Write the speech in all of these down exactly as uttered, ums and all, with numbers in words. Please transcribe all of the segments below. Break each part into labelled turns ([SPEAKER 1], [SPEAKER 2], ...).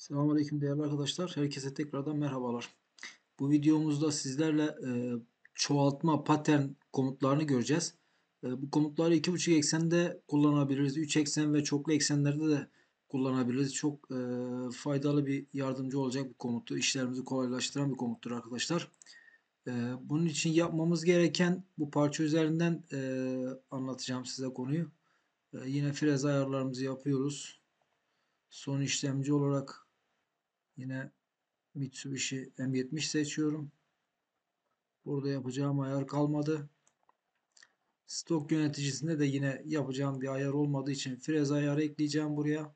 [SPEAKER 1] Selamünaleyküm değerli arkadaşlar. Herkese tekrardan merhabalar. Bu videomuzda sizlerle e, çoğaltma pattern komutlarını göreceğiz. E, bu komutları iki buçuk eksende kullanabiliriz. üç eksen ve çoklu eksenlerde de kullanabiliriz. Çok e, faydalı bir yardımcı olacak bir komuttur. İşlerimizi kolaylaştıran bir komuttur arkadaşlar. E, bunun için yapmamız gereken bu parça üzerinden e, anlatacağım size konuyu. E, yine freze ayarlarımızı yapıyoruz. Son işlemci olarak yine Mitsubishi M yetmiş seçiyorum. Burada yapacağım ayar kalmadı. Stok yöneticisinde de yine yapacağım bir ayar olmadığı için freze ayarı ekleyeceğim buraya.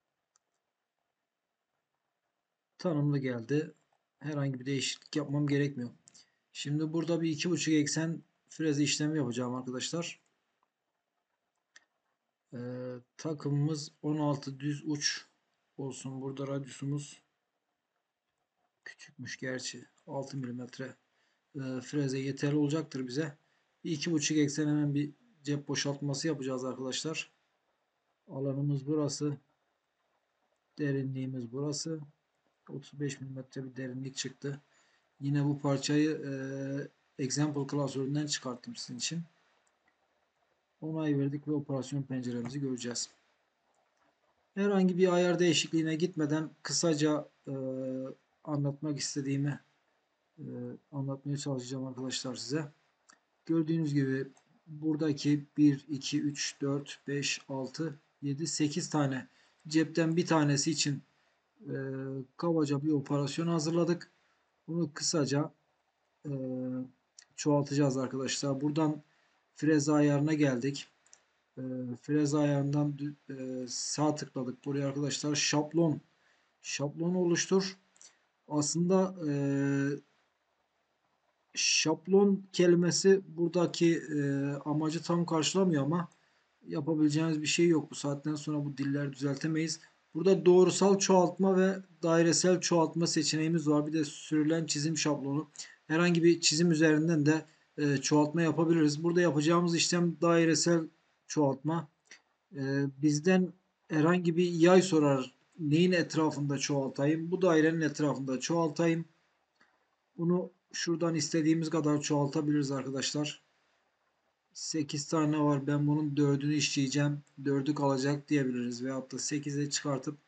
[SPEAKER 1] Tanımlı geldi. Herhangi bir değişiklik yapmam gerekmiyor. Şimdi burada bir iki buçuk eksen freze işlemi yapacağım arkadaşlar. Ee, takımımız on altı düz uç olsun. Burada radyusumuz küçükmüş gerçi. altı milimetre e, freze yeterli olacaktır bize. iki buçuk eksen hemen bir cep boşaltması yapacağız arkadaşlar. Alanımız burası. Derinliğimiz burası. otuz beş milimetre bir derinlik çıktı. Yine bu parçayı e, example klasöründen çıkarttım sizin için. Onay verdik ve operasyon penceremizi göreceğiz. Herhangi bir ayar değişikliğine gitmeden kısaca e, anlatmak istediğimi e, anlatmaya çalışacağım arkadaşlar size. Gördüğünüz gibi buradaki bir, iki, üç, dört, beş, altı, yedi, sekiz tane cepten bir tanesi için e, kabaca bir operasyon hazırladık. Bunu kısaca e, çoğaltacağız arkadaşlar. Buradan freze ayarına geldik. E, freze ayarından e, sağ tıkladık. Buraya arkadaşlar şablon şablon oluştur. Aslında e, şablon kelimesi buradaki e, amacı tam karşılamıyor ama yapabileceğimiz bir şey yok. Bu saatten sonra bu dilleri düzeltemeyiz. Burada doğrusal çoğaltma ve dairesel çoğaltma seçeneğimiz var. Bir de sürülen çizim şablonu. Herhangi bir çizim üzerinden de e, çoğaltma yapabiliriz. Burada yapacağımız işlem dairesel çoğaltma. E, bizden herhangi bir yay sorar. Neyin etrafında çoğaltayım? Bu dairenin etrafında çoğaltayım. Bunu şuradan istediğimiz kadar çoğaltabiliriz arkadaşlar. sekiz tane var. Ben bunun dördünü işleyeceğim. dördü kalacak diyebiliriz. Veyahut da sekize çıkartıp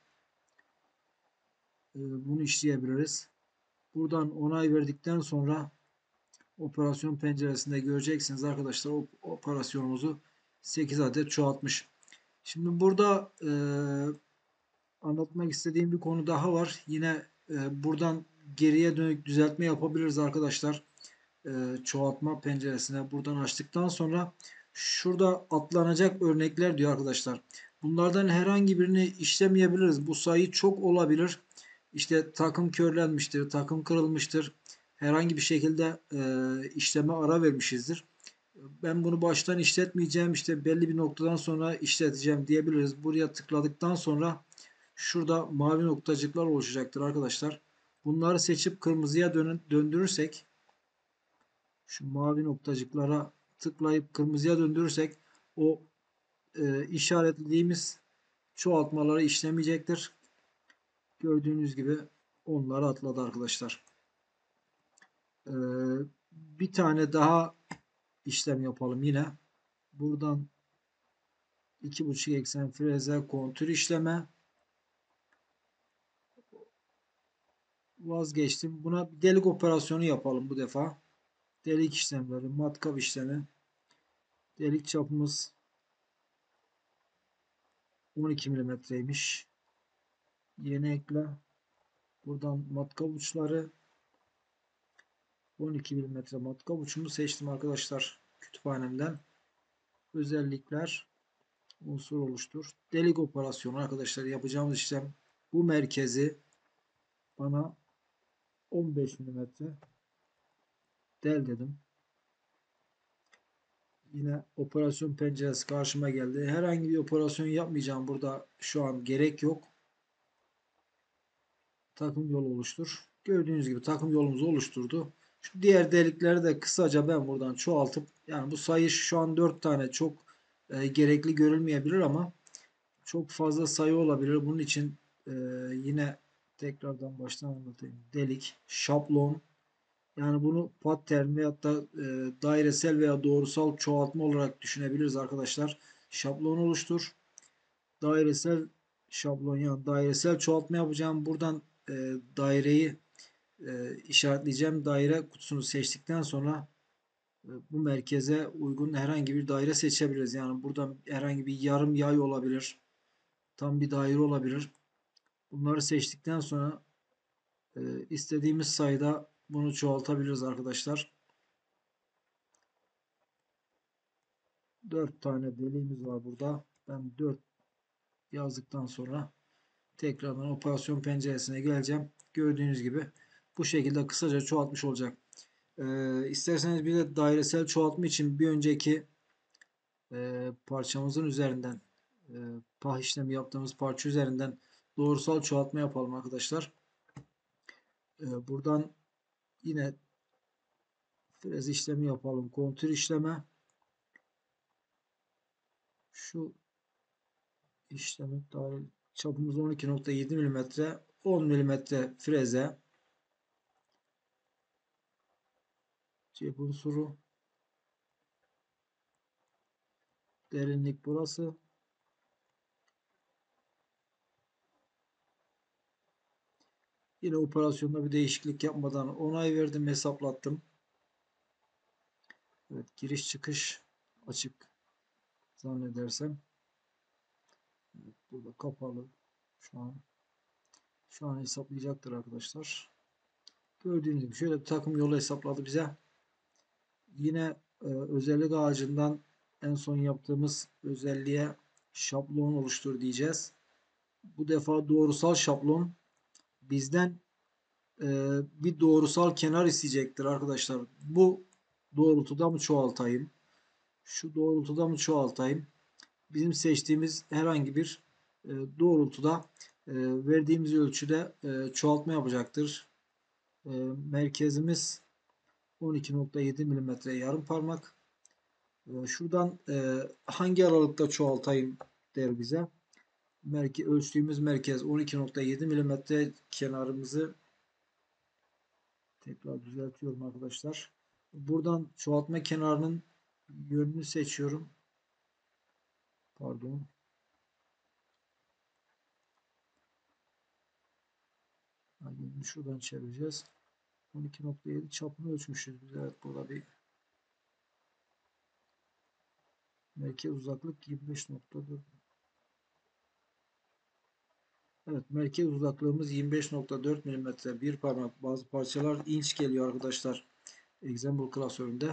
[SPEAKER 1] e, bunu işleyebiliriz. Buradan onay verdikten sonra operasyon penceresinde göreceksiniz arkadaşlar. O operasyonumuzu sekiz adet çoğaltmış. Şimdi burada e, anlatmak istediğim bir konu daha var. Yine e, buradan geriye dönük düzeltme yapabiliriz arkadaşlar. E, çoğaltma penceresine buradan açtıktan sonra şurada atlanacak örnekler diyor arkadaşlar. Bunlardan herhangi birini işlemeyebiliriz. Bu sayı çok olabilir. İşte takım körlenmiştir, takım kırılmıştır. Herhangi bir şekilde e, işleme ara vermişizdir. Ben bunu baştan işletmeyeceğim. İşte belli bir noktadan sonra işleteceğim diyebiliriz. Buraya tıkladıktan sonra şurada mavi noktacıklar oluşacaktır arkadaşlar. Bunları seçip kırmızıya döndürürsek şu mavi noktacıklara tıklayıp kırmızıya döndürürsek o e, işaretlediğimiz çoğaltmaları işlemeyecektir. Gördüğünüz gibi onları atladı arkadaşlar. E, bir tane daha işlem yapalım yine. Buradan iki buçuk eksen freze kontür işleme vazgeçtim. Buna bir delik operasyonu yapalım bu defa. Delik işlemleri, matkap işlemi. Delik çapımız on iki milimetreymiş. Yeni ekle. Buradan matkap uçları on iki milimetre matkap uçumu seçtim arkadaşlar kütüphanemden. Özellikler unsur oluştur. Delik operasyonu arkadaşlar yapacağımız işlem bu merkezi bana on beş milimetre del dedim. Yine operasyon penceresi karşıma geldi. Herhangi bir operasyon yapmayacağım. Burada şu an gerek yok. Takım yolu oluştur. Gördüğünüz gibi takım yolumuzu oluşturdu. Şu diğer delikleri de kısaca ben buradan çoğaltıp yani bu sayı şu an dört tane çok e, gerekli görülmeyebilir ama çok fazla sayı olabilir. Bunun için e, yine tekrardan baştan anlatayım. Delik, şablon, yani bunu pattern veyahut da e, dairesel veya doğrusal çoğaltma olarak düşünebiliriz arkadaşlar. Şablon oluştur. Dairesel şablon, yani dairesel çoğaltma yapacağım. Buradan e, daireyi e, işaretleyeceğim. Daire kutusunu seçtikten sonra e, bu merkeze uygun herhangi bir daire seçebiliriz. Yani buradan herhangi bir yarım yay olabilir. Tam bir daire olabilir. Bunları seçtikten sonra e, istediğimiz sayıda bunu çoğaltabiliriz arkadaşlar. dört tane deliğimiz var burada. Ben dört yazdıktan sonra tekrardan operasyon penceresine geleceğim. Gördüğünüz gibi bu şekilde kısaca çoğaltmış olacak. Ee, isterseniz bir de dairesel çoğaltma için bir önceki e, parçamızın üzerinden e, pah işlemi yaptığımız parça üzerinden doğrusal çoğaltma yapalım arkadaşlar. Ee, buradan yine frez işlemi yapalım. Kontür işleme. Şu işlemi dahil çapımız on iki nokta yedi milimetre, on milimetre freze, cep unsuru, derinlik burası. Yine operasyonda bir değişiklik yapmadan onay verdim, hesaplattım. Evet, giriş çıkış açık zannedersem. Evet, burada kapalı. Şu an şu an hesaplayacaktır arkadaşlar. Gördüğünüz gibi şöyle bir takım yolu hesapladı bize. Yine e, özellik ağacından en son yaptığımız özelliğe şablon oluştur diyeceğiz. Bu defa doğrusal şablon bizden e, bir doğrusal kenar isteyecektir arkadaşlar. Bu doğrultuda mı çoğaltayım? Şu doğrultuda mı çoğaltayım? Bizim seçtiğimiz herhangi bir e, doğrultuda e, verdiğimiz ölçüde e, çoğaltma yapacaktır. E, merkezimiz on iki nokta yedi milimetre yarım parmak. E, şuradan e, hangi aralıkta çoğaltayım der bize. Merke, ölçtüğümüz merkez on iki nokta yedi milimetre, kenarımızı tekrar düzeltiyorum arkadaşlar. Buradan çoğaltma kenarının yönünü seçiyorum. Pardon. Yönünü şuradan çevireceğiz. on iki nokta yedi çapını ölçmüşüz biz. Evet, burada bir merkez uzaklık yirmi beş nokta dört. Evet, merkez uzaklığımız yirmi beş nokta dört milimetre. Bir parmak, bazı parçalar inç geliyor arkadaşlar. Example klasöründe.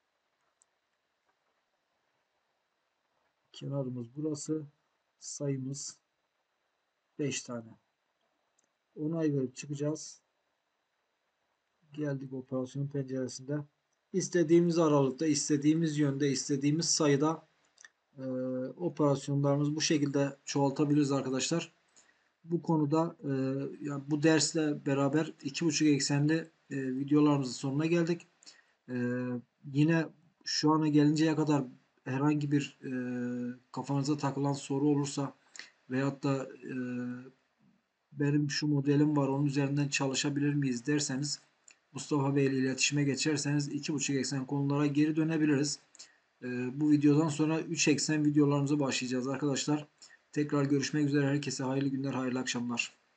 [SPEAKER 1] Kenarımız burası. Sayımız beş tane. Onay verip çıkacağız. Geldik operasyon penceresinde. İstediğimiz aralıkta, istediğimiz yönde, istediğimiz sayıda e, operasyonlarımızı bu şekilde çoğaltabiliriz arkadaşlar. Bu konuda e, yani bu dersle beraber iki buçuk eksenli e, videolarımızın sonuna geldik. E, yine şu ana gelinceye kadar herhangi bir e, kafanıza takılan soru olursa veyahut da e, benim şu modelim var, onun üzerinden çalışabilir miyiz derseniz, Mustafa Bey ile iletişime geçerseniz iki buçuk eksen konulara geri dönebiliriz. Ee, bu videodan sonra üç eksen videolarımıza başlayacağız arkadaşlar. Tekrar görüşmek üzere. Herkese hayırlı günler, hayırlı akşamlar.